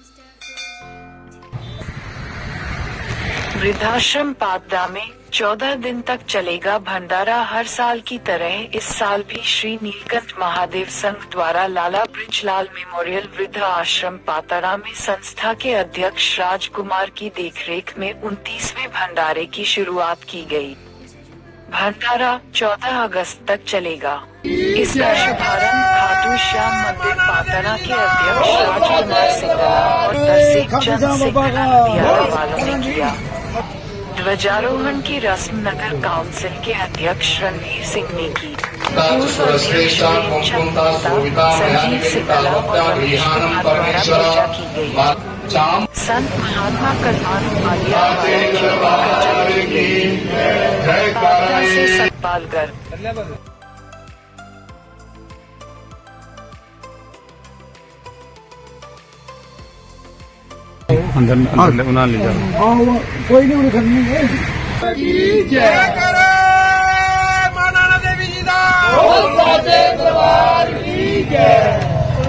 वृद्धाश्रम पातड़ा में 14 दिन तक चलेगा भंडारा। हर साल की तरह इस साल भी श्री नीलकंठ महादेव संघ द्वारा लाला ब्रिजलाल मेमोरियल वृद्ध आश्रम पातड़ा में संस्था के अध्यक्ष राजकुमार की देखरेख में 29वें भंडारे की शुरुआत की गई। भंडारा 14 अगस्त तक चलेगा। इसका शुभारंभ खाटू श्याम मंदिर पातड़ा के अध्यक्ष राजकुमार सिंगला और दर्शक चंद सिंगला वालों ने किया। ध्वजारोहण की रस्म नगर काउंसिल के अध्यक्ष रणवीर सिंह ने की। पूर्व अध्यक्ष संजीव सिंगला और रमेश कुमार द्वारा पूजा की गई। संत महात्मा कल्याण माल्या से सतपालगढ़। अंदर उन्हें ले जाओ। कोई नहीं उन्हें करनी है। जय करो मां नैना देवी जी दा। बोल साचे दरबार की जय।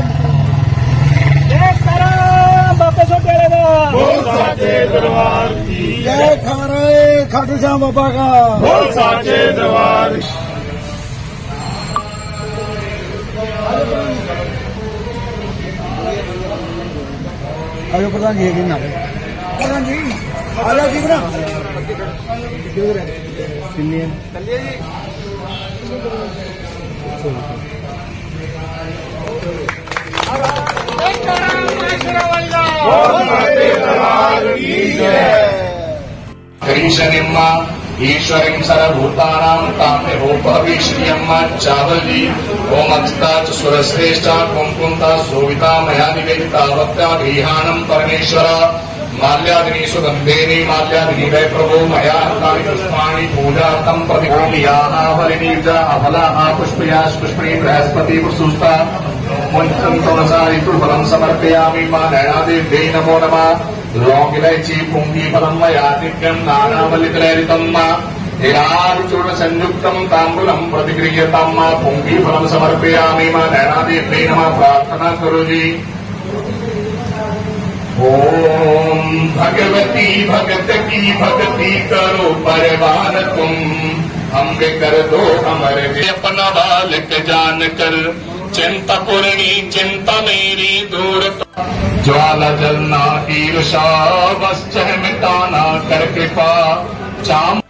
जय करो बाबा सोटेले दा। बोल साचे दरबार की जय खबरे खाटू श्याम बाबा का। बोल साचे दरबार। आयो प्रधान जी है ना प्रधान जी आला जी ना चलिए करीशनिम्मा ईश्वरीं सर्वभूतानां तामे रूपविश्रियम्मा चावली ओम अक्षता च सुरश्रेष्ठा कुंकुमता शोभिता मया निवेदिता भक्त्या गृहाणं परमेश्वर माल्यादिनी सुगंधेनी माल्यादिनी वै प्रभो मया हस्तानि पुष्पाणि पूजार्थं प्रतिगृह्याः हरिणीर्जा अफलाः पुष्पयाः पुष्पणी बृहस्पति प्रसूस्ता मुञ्चन्तमसा ऋतुफलं समर्पयामि मां नैनादेव्यै नमो नमः। लौंग इलायची पुंगी फलम मया नित्यं नानावलितलयितं हिराचूर्ण संयुक्तं ताम्बूलं प्रतिगृह्यतां पुंगी फलम समर्पयामि मां नैनादेव्यै नमः। प्रार्थना करो जी। ओम भगवती भगत की भक्ति करो परवान तुम अम्बे कर दो अमर अपना बालक जान कर चिंता पूर्णी चिंता मेरी दूर। ज्वाला जलना ईर्षा बस चह मिटाना कर कृपा चाम।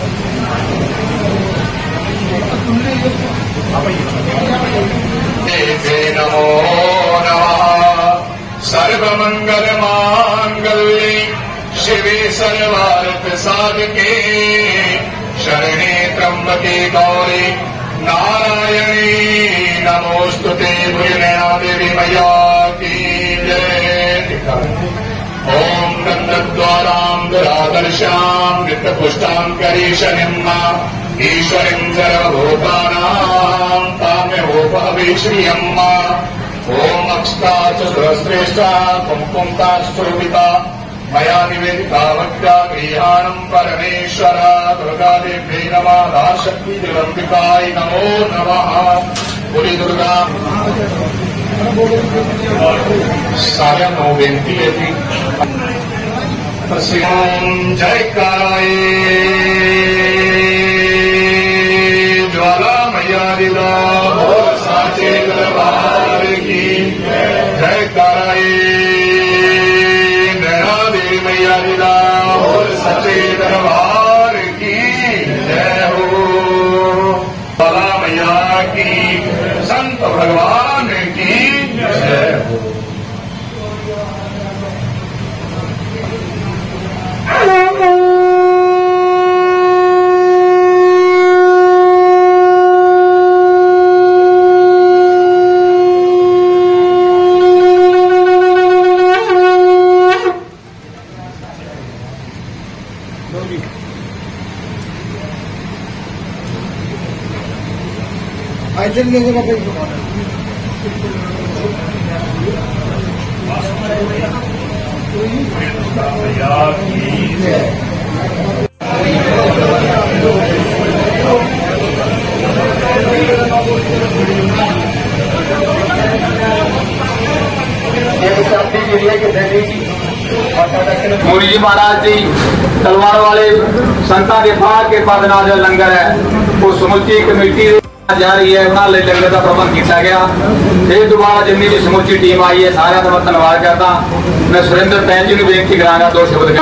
देवे नमो नमः। सर्वमंगल मांगल्ये शिवे सर्वार्थ साधके शरणे त्र्यंबके गौरी नारायणी नमोस्तुते। भुजनैना देवी मैया की जय। ओम नंदद्वारां दुरादर्शां नित्यपुष्टां करीशनिम्मा ईश्वरीं सर्वभूतानां ताम्योपवीक्ष्यम्मा। ओम अक्षता च सुरश्रेष्ठा कुंकुमता शोभिता मया निवेदिता भक्त्या गृहाणं परमेश्वर। दुर्गादेव्यै नमः। शक्ति जगदम्बिकायै नमो नमः। बोली दुर्गा। सारे नौ बेनती है जी। जय कराए ज्वाला मैया दिला। बोल साचे दरबार की जय कराए नैना देवी मैया दिला। बोल सचे दरबार की जय हो। ज्वाला मैया की संत भगवान की जय हो। आइटम ले लो बाबा। ये मोरी जी महाराज जी तलवार वाले संतां के फाड़ के पद नाल जो लंगर है वो समुची कमेटी जा रही है उन्होंने लंगर का प्रबंध किया गया। फिर दोबारा जिन्नी भी समुची टीम आई है सारा का मैं धन्यवाद करता। मैं सुरेंद्र भैन जी को बेनती करांगा दो शब्द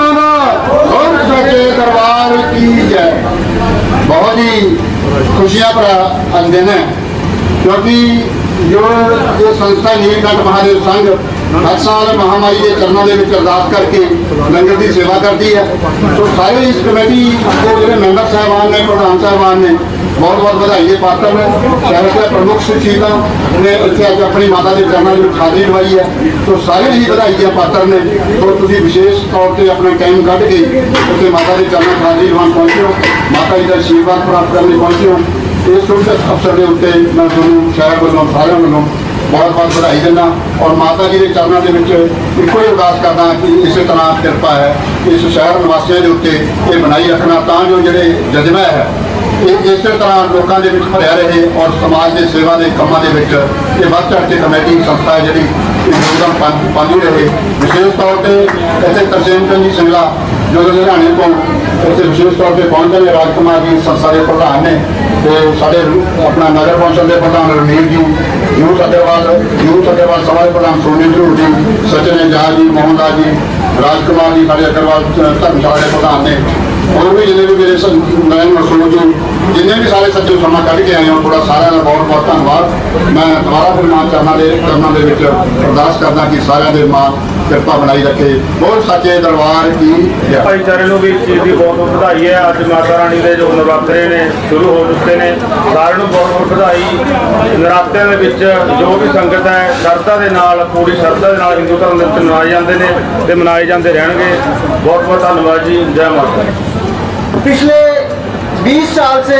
दरबार की जय। बहुत ही खुशियां भरा दिन है क्योंकि जो ये संस्था नीलकंठ महादेव संघ हर साल महामारी के चरणों के अरदास करके लंगर की सेवा करती है। तो सारे इस कमेटी के जो मैंबर साहबान ने प्रधान साहबान ने बहुत बहुत बधाई के पात्र ने। शहर के प्रमुख शख्सियता ने इतने अज अपनी माता के चरणों में हाजिरी लवाई है तो सारे ही बधाई के पात्र ने। तो तुम विशेष तौर पर अपना टाइम कढ़ के उत्थे माता के चरणों में हाजिरी लवान पहुंचे हो, माता जी का आशीर्वाद प्राप्त करने पहुंचे हो। इस शुभ अवसर के उत्ते मैं तुहानूं शहर वालों सारिਆਂ ਵੱਲੋਂ बहुत बहुत बधाई देना और माता जी के चरणों के एको ही अरदास करना कि इस तरह कृपा है इस शहर निवासियों के उत्ते ये बनाई रखना तां जो जिहड़े जज्बा है इस तरह लोगों के भरिया रहे और समाज के सेवा के कामों के ये बढ़ चढ़ के कमेटी संस्था है जी योगदान पाती रहे। विशेष तौर पर इतने तरसेम चंद जी सिंगला जो लुधियाने को इतने विशेष तौर पर पहुंचे ने राजकुमार जी संस्था के प्रधान ने तो साढ़े अपना नगर कौंसल के प्रधान रणवीर जी यूथ अग्रवाल समाज प्रधान सोनी ध्रुव जी सचिन एजाज जी मोहनदास जी राजकुमार जी साढ़े अग्रवाल धर्मशाला के प्रधान ने और भी जिन्हें भी मेरे नयन मसूद जी जिन्हें भी सारे सज्जो समा कढ़ के आए हो थोड़ा सारे का बहुत बहुत धन्यवाद। मैं दोबारा फिर मां चरणों के अरदास करना कि सारे मां कृपा बनाई रखे। बहुत सच्चे दरबार की भाईचारे को भी इस चीज़ की बहुत बहुत बधाई है। अज माता रानी के जो नवरात्रे ने शुरू हो चुके हैं सारे बहुत बहुत बधाई। नवरात्रियों के जो भी संगत है श्रद्धा के नाल पूरी श्रद्धा के नाल हिंदू धर्म के मनाए जाते हैं तो मनाए जाते रहेंगे। बहुत बहुत धन्यवाद जी। जय माता। पिछले 20 साल से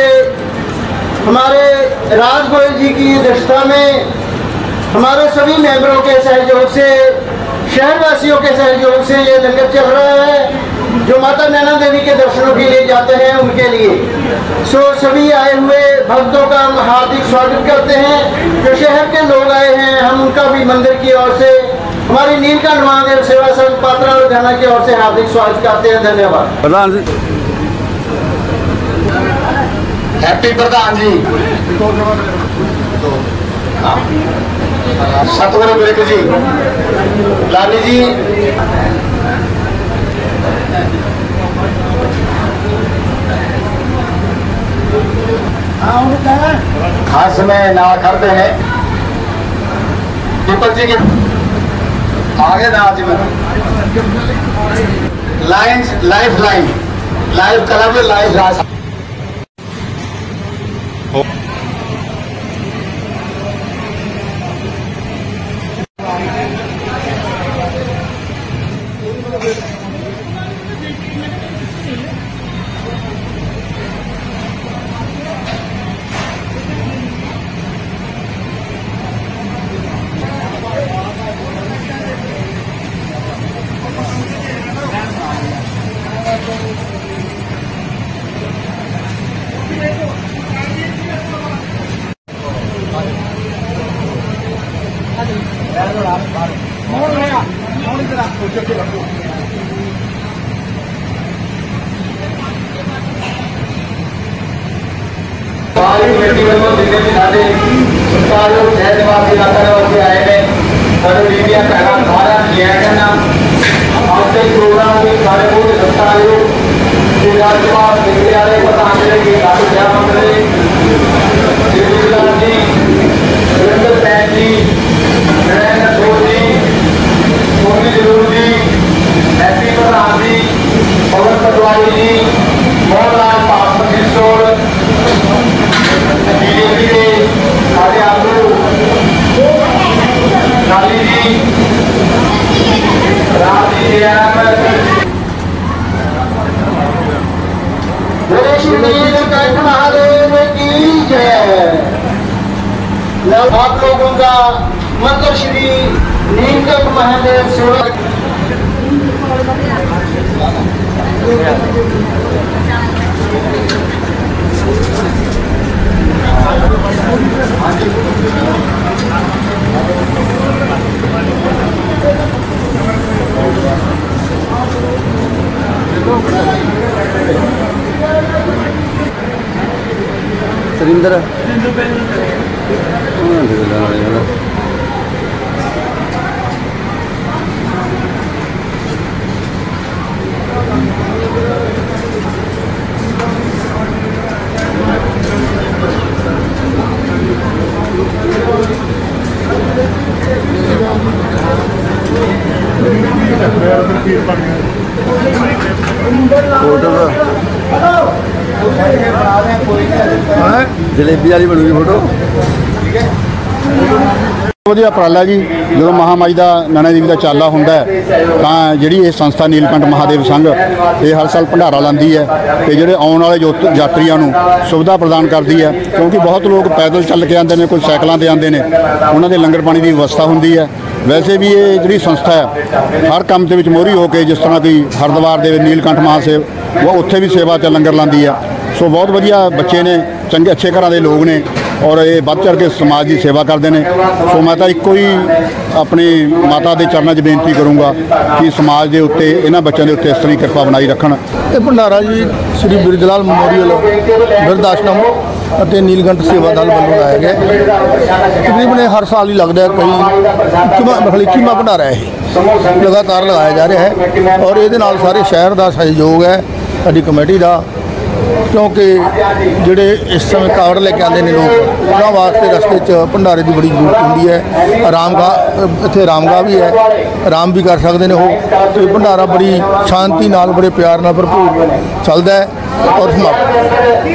हमारे राज गोयल जी की अध्यक्षता में हमारे सभी मेंबरों के सहयोग से शहरवासियों के सहयोग से ये लंगर चल रहा है जो माता नैना देवी के दर्शनों के लिए जाते हैं उनके लिए। सभी आए हुए भक्तों का हम हार्दिक स्वागत करते हैं। जो शहर के लोग आए हैं हम उनका भी मंदिर की ओर से हमारी नीलकंठ महादेव सेवा संघ पात्रा लुधियाना की ओर से हार्दिक स्वागत करते हैं। धन्यवाद। हैप्पी प्रधान जी सतगुरु बिरक जी लाली जी हर समय ना करते हैं दीपक जी के आगे ना जी में लाइफ लाइफ क्लब लाइफ राज आप लोगों का मंत्र श्री नीलकंठ महादेव सेवा ਅੰਦਰ जलेबी वाली बनूगी फोटो। ਵਧੀਆ ਉਪਰਾਲਾ ਜੀ। ਜਦੋਂ ਮਹਾਮਾਈ ਦਾ ਨੈਣਾ ਦੇਵੀ ਦਾ ਚਾਲਾ ਹੁੰਦਾ ਤਾਂ ਜਿਹੜੀ ਇਹ ਸੰਸਥਾ ਨੀਲਕੰਠ ਮਹਾਦੇਵ ਸੰਘ ਇਹ ਹਰ ਸਾਲ ਭੰਡਾਰਾ ਲਾਉਂਦੀ ਹੈ ਤੇ ਜਿਹੜੇ ਆਉਣ ਵਾਲੇ ਯਾਤਰੀਆਂ ਨੂੰ ਸੁਵਿਧਾ ਪ੍ਰਦਾਨ ਕਰਦੀ ਹੈ, ਕਿਉਂਕਿ ਬਹੁਤ ਲੋਕ ਪੈਦਲ ਚੱਲ ਕੇ ਆਉਂਦੇ ਨੇ, ਕੋਈ ਸਾਈਕਲਾਂ ਤੇ ਆਉਂਦੇ ਨੇ, ਉਹਨਾਂ ਦੇ ਲੰਗਰ ਪਾਣੀ ਦੀ ਵਿਵਸਥਾ ਹੁੰਦੀ ਹੈ। ਵੈਸੇ ਵੀ ਇਹ ਜਿਹੜੀ ਸੰਸਥਾ ਹੈ ਹਰ ਕੰਮ ਦੇ ਵਿੱਚ ਮੋਹਰੀ ਹੋ ਕੇ, ਜਿਸ ਤਰ੍ਹਾਂ ਕਿ ਹਰਿਦੁਆਰ ਦੇ ਨੀਲਕੰਠ ਮਹਾਸੇਵ ਉਹ ਉੱਥੇ ਵੀ ਸੇਵਾ 'ਚ ਲੰਗਰ ਲਾਉਂਦੀ ਹੈ। ਸੋ ਬਹੁਤ ਵਧੀਆ ਬੱਚੇ ਨੇ, ਚੰਗੇ ਅੱਛੇ ਘਰਾਂ ਦੇ ਲੋਕ ਨੇ ਔਰ ਇਹ ਵੱਧ ਚੜ੍ਹ ਕੇ ਸਮਾਜ ਦੀ ਸੇਵਾ ਕਰਦੇ ਨੇ। ਸੋ ਮੈਂ ਤਾਂ ਇੱਕੋ ਹੀ ਆਪਣੀ ਮਾਤਾ ਦੇ ਚਰਨਾਂ 'ਚ ਬੇਨਤੀ ਕਰੂੰਗਾ ਕਿ ਸਮਾਜ ਦੇ ਉੱਤੇ, ਇਹਨਾਂ ਬੱਚਿਆਂ ਦੇ ਉੱਤੇ ਇਸ ਤਰ੍ਹਾਂ ਕਿਰਪਾ ਬਣਾਈ ਰੱਖਣ। ਇਹ ਭੰਡਾਰਾ ਜੀ ਸ਼੍ਰੀ ਬਿਰਜ ਲਾਲ ਮੈਮੋਰੀਅਲ ਬਿਰਧ ਆਸ਼ਰਮ ਅਤੇ ਨੀਲਕੰਠ ਸੇਵਾ ਦਲ ਵੱਲੋਂ ਲਾਇਆ ਗਿਆ। ਤਕਰੀਬਨ ਇਹ ਹਰ ਸਾਲ ਹੀ ਲੱਗਦਾ ਹੈ। ਕਈ 21ਵਾਂ ਭੰਡਾਰਾ ਇਹ ਲਗਾਤਾਰ ਲਗਾਇਆ ਜਾ ਰਿਹਾ ਹੈ ਔਰ ਇਹਦੇ ਨਾਲ ਸਾਰੇ ਸ਼ਹਿਰ ਦਾ ਸਹਿਯੋਗ ਹੈ, ਸਾਡੀ ਕਮੇਟੀ ਦਾ, ਕਿਉਂਕਿ ਜਿਹੜੇ ਇਸ ਸਮੇਂ ਕਾਵੜ ਲੈ ਕੇ ਆਉਂਦੇ ਨੇ ਲੋਕ, ਉਹਨਾਂ ਵਾਸਤੇ ਰਸਤੇ 'ਚ ਭੰਡਾਰੇ ਦੀ ਬੜੀ ਜ਼ਰੂਰਤ ਹੁੰਦੀ ਹੈ। ਇੱਥੇ ਆਰਾਮਗਾਹ ਵੀ ਹੈ, ਆਰਾਮ ਵੀ ਕਰ ਸਕਦੇ ਨੇ ਉਹ, ਤੇ ਭੰਡਾਰਾ ਬੜੀ ਸ਼ਾਂਤੀ ਨਾਲ, ਬੜੇ ਪਿਆਰ ਨਾਲ ਭਰਪੂਰ ਚੱਲਦਾ ਹੈ ਔਰ ਸਮਾਪਤ।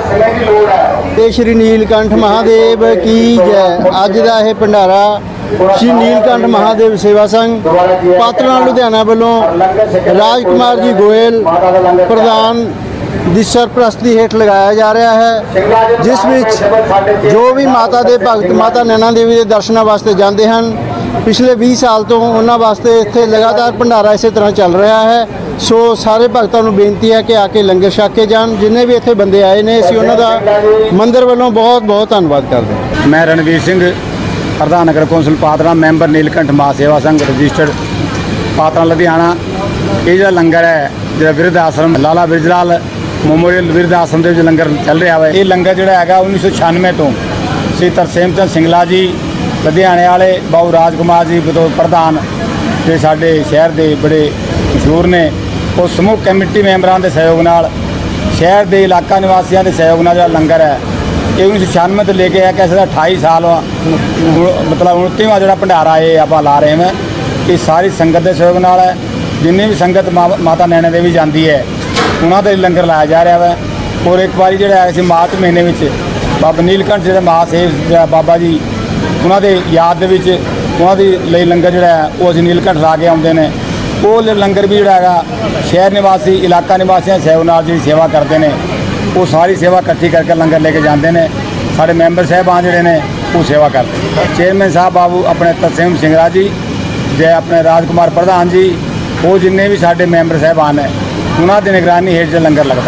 ਤੇ ਸ਼੍ਰੀ ਨੀਲਕੰਠ ਮਹਾਦੇਵ ਕੀ ਜੈ। ਅੱਜ ਦਾ ਇਹ ਭੰਡਾਰਾ ਸ਼੍ਰੀ ਨੀਲਕੰਠ ਮਹਾਦੇਵ ਸੇਵਾ ਸੰਘ ਪਾਤੜਾਂ ਲੁਧਿਆਣਾ ਵੱਲੋਂ ਰਾਜਕੁਮਾਰ ਜੀ ਗੋਇਲ ਪ੍ਰਧਾਨ ਦੀ ਸਰਪ੍ਰਸਤੀ ਹੇਠ ਲਗਾਇਆ ਜਾ ਰਿਹਾ ਹੈ, ਜਿਸ ਵਿੱਚ ਜੋ ਵੀ ਮਾਤਾ ਦੇ ਭਗਤ ਮਾਤਾ ਨੈਣਾ ਦੇਵੀ ਦੇ ਦਰਸ਼ਨਾਂ ਵਾਸਤੇ ਜਾਂਦੇ ਹਨ, ਪਿਛਲੇ 20 ਸਾਲ ਤੋਂ ਉਹਨਾਂ ਵਾਸਤੇ ਇੱਥੇ ਲਗਾਤਾਰ ਭੰਡਾਰਾ ਇਸੇ ਤਰ੍ਹਾਂ ਚੱਲ ਰਿਹਾ ਹੈ। ਸੋ ਸਾਰੇ ਭਗਤਾਂ ਨੂੰ ਬੇਨਤੀ ਹੈ ਕਿ ਆ ਕੇ ਲੰਗਰ ਛਕ ਕੇ ਜਾਣ। ਜਿੰਨੇ ਵੀ ਇੱਥੇ ਬੰਦੇ ਆਏ ਨੇ, ਅਸੀਂ ਉਹਨਾਂ ਦਾ ਮੰਦਿਰ ਵੱਲੋਂ ਬਹੁਤ ਬਹੁਤ ਧੰਨਵਾਦ ਕਰਦੇ ਹਾਂ। ਮੈਂ ਰਣਵੀਰ ਸਿੰਘ, ਪ੍ਰਧਾਨ ਨਗਰ council Patran, member Neelkanth Mahaseva Sangh registered Patran Ludhiana. ਇਹ ਜਿਹੜਾ ਲੰਗਰ ਹੈ, ਜਿਹੜਾ ਬਿਰਧ ਆਸ਼ਰਮ ਲਾਲਾ ਬਿਰਜ ਲਾਲ ਮੈਮੋਰੀਅਲ ਬਿਰਧ ਆਸ਼ਰਮ ਦੇ ਵਿੱਚ ਲੰਗਰ ਚੱਲ ਰਿਹਾ ਵਾ। ਇਹ ਲੰਗਰ ਜਿਹੜਾ ਹੈਗਾ 1996 ਤੋਂ ਸ੍ਰੀ ਤਰਸੇਮ ਚੰਦ ਸਿੰਗਲਾ ਜੀ ਲੁਧਿਆਣੇ ਵਾਲੇ, ਬਾਊ ਰਾਜਕੁਮਾਰ ਜੀ ਬਤੌਰ ਪ੍ਰਧਾਨ ਤੇ ਸਾਡੇ ਸ਼ਹਿਰ ਦੇ ਬੜੇ ਮਸ਼ਹੂਰ ਨੇ, ਉਹ ਸਮੂਹ ਕਮੇਟੀ ਮੈਂਬਰਾਂ ਦੇ ਸਹਿਯੋਗ ਨਾਲ, ਸ਼ਹਿਰ ਦੇ ਇਲਾਕਾ ਨਿਵਾਸੀਆਂ ਦੇ ਸਹਿਯੋਗ ਨਾਲ ਜਿਹੜਾ ਲੰਗਰ ਹੈ ਇਹ 1996 ਤੋਂ ਲੈ ਕੇ ਹੈ ਕਿ ਇਸ ਦਾ 28 ਸਾਲ ਮਤਲਬ 29ਵਾਂ ਜਿਹੜਾ ਭੰਡਾਰਾ ਇਹ ਆਪਾਂ ਲਾ ਰਹੇ ਹਾਂ। ਇਹ ਸਾਰੀ ਸੰਗਤ ਦੇ ਸਹਿਯੋਗ ਨਾਲ ਹੈ। ਜਿੰਨੀ ਵੀ ਸੰਗਤ ਮਾਤਾ ਨੈਣਾ ਦੇਵੀ ਜਾਂਦੀ ਹੈ ਉਹਨਾਂ ਦਾ ਲੰਗਰ ਲਾਇਆ ਜਾ ਰਿਹਾ ਵਾ। ਔਰ ਇੱਕ ਵਾਰੀ ਜਿਹੜਾ ਹੈ ਸੀ ਮਾਰਚ ਮਹੀਨੇ ਵਿੱਚ ਬਾਬਾ ਨੀਲਕੰਠ ਜਿਹੜੇ ਮਹਾਸੇਵ ਬਾਬਾ ਜੀ, ਉਹਨਾਂ ਦੇ ਯਾਦ ਦੇ ਵਿੱਚ ਉਹਨਾਂ ਦੀ ਲਈ ਲੰਗਰ ਜਿਹੜਾ ਹੈ ਉਹ ਅਸੀਂ ਨੀਲਕੰਠ ਲਾ ਕੇ ਆਉਂਦੇ ਨੇ। ਉਹ ਲੰਗਰ ਵੀ ਜਿਹੜਾ ਹੈਗਾ ਸ਼ਹਿਰ ਨਿਵਾਸੀ, ਇਲਾਕਾ ਨਿਵਾਸੀਆਂ ਸਹਿਯੋਗ ਨਾਲ ਜਿਹੜੀ ਸੇਵਾ ਕਰਦੇ ਨੇ, ਉਹ ਸਾਰੀ ਸੇਵਾ ਇਕੱਠੀ ਕਰਕੇ ਲੰਗਰ ਲੈ ਕੇ ਜਾਂਦੇ ਨੇ। ਸਾਡੇ ਮੈਂਬਰ ਸਾਹਿਬਾਨ ਜਿਹੜੇ ਨੇ ਉਹ ਸੇਵਾ ਕਰਦੇ। ਚੇਅਰਮੈਨ ਸਾਹਿਬ ਬਾਬੂ ਆਪਣੇ ਤਰਸੇਮ ਸਿੰਘਲਾ ਜੀ, ਜੇ ਆਪਣੇ ਰਾਜਕੁਮਾਰ ਪ੍ਰਧਾਨ ਜੀ, ਉਹ ਜਿੰਨੇ ਵੀ ਸਾਡੇ ਮੈਂਬਰ ਸਾਹਿਬਾਨ ਹੈ ਉਹਨਾਂ ਦੀ ਨਿਗਰਾਨੀ ਹੇਠ ਲੰਗਰ ਲੱਗਦਾ।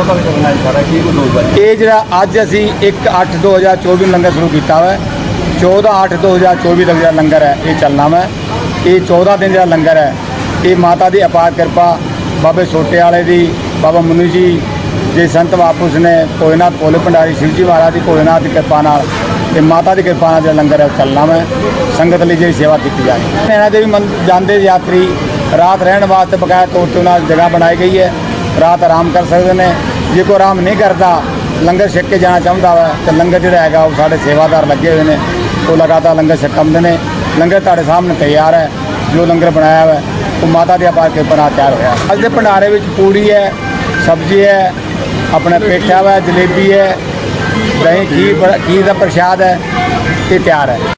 ਇਹ ਜਿਹੜਾ ਅੱਜ ਅਸੀਂ 1/8/2024 ਨੂੰ ਲੰਗਰ ਸ਼ੁਰੂ ਕੀਤਾ ਵਾ, 14/8/2024 ਤੱਕ ਜਿਹੜਾ ਲੰਗਰ ਹੈ ਇਹ ਚੱਲਣਾ ਵਾ। ਇਹ 14 ਦਿਨ ਜਿਹੜਾ ਲੰਗਰ ਹੈ ਇਹ ਮਾਤਾ ਦੀ ਅਪਾਰ ਕਿਰਪਾ, ਬਾਬੇ ਛੋਟੇ ਵਾਲੇ ਦੀ, ਬਾਬਾ ਮਨੂ ਜੀ ਜੇ ਸੰਤ ਵਾਪਸ ਨੇ, ਕੋਇਨਾਥ ਭੋਲੇ ਭੰਡਾਰੀ ਸ਼ਿਵ ਜੀ ਮਹਾਰਾਜ ਦੀ ਕੋਇਨਾਥ ਦੀ ਕਿਰਪਾ ਨਾਲ ਤੇ ਮਾਤਾ ਦੀ ਕਿਰਪਾ ਨਾਲ ਜਿਹੜਾ ਲੰਗਰ ਹੈ ਚੱਲਣਾ ਵਾ। ਸੰਗਤ ਲਈ ਜਿਹੜੀ ਸੇਵਾ ਕੀਤੀ ਜਾ ਰਹੀ ਹੈ। ਨੈਣਾ ਦੇਵੀ ਜਾਂਦੇ ਯਾਤਰੀ ਰਾਤ ਰਹਿਣ ਵਾਸਤੇ ਬਕਾਇਆ ਤੌਰ 'ਤੇ ਉਹਨਾਂ ਜਗ੍ਹਾ ਬਣਾਈ ਗਈ ਹੈ, ਰਾਤ ਆਰਾਮ ਕਰ ਸਕਦੇ ਨੇ। ਜੇ ਕੋਈ ਆਰਾਮ ਨਹੀਂ ਕਰਦਾ, ਲੰਗਰ ਛਕ ਕੇ ਜਾਣਾ ਚਾਹੁੰਦਾ ਵਾ ਤਾਂ ਲੰਗਰ ਜਿਹੜਾ ਹੈਗਾ ਉਹ ਸਾਡੇ ਸੇਵਾਦਾਰ ਲੱਗੇ ਹੋਏ ਨੇ, ਉਹ ਲਗਾਤਾਰ ਲੰਗਰ ਛਕਾਉਂਦੇ ਨੇ। ਲੰਗਰ ਤੁਹਾਡੇ ਸਾਹਮਣੇ ਤਿਆਰ ਹੈ। ਜੋ ਲੰਗਰ ਬਣਾਇਆ ਵਾ ਉਹ ਮਾਤਾ ਦੀ ਅਪਾਰ ਕਿਰਪਾ ਨਾਲ ਤਿਆਰ ਹੋਇਆ। ਅੱਜ ਦੇ ਭੰਡਾਰੇ ਵਿੱਚ ਪੂੜੀ ਹੈ, ਸਬਜ਼ੀ ਹੈ, ਆਪਣਾ ਪੇਠਾ ਵਾ, ਜਲੇਬੀ ਹੈ, ਦਹੀਂ, ਖੀਰ ਦਾ ਪ੍ਰਸ਼ਾਦ ਹੈ, ਇਹ ਤਿਆਰ ਹੈ।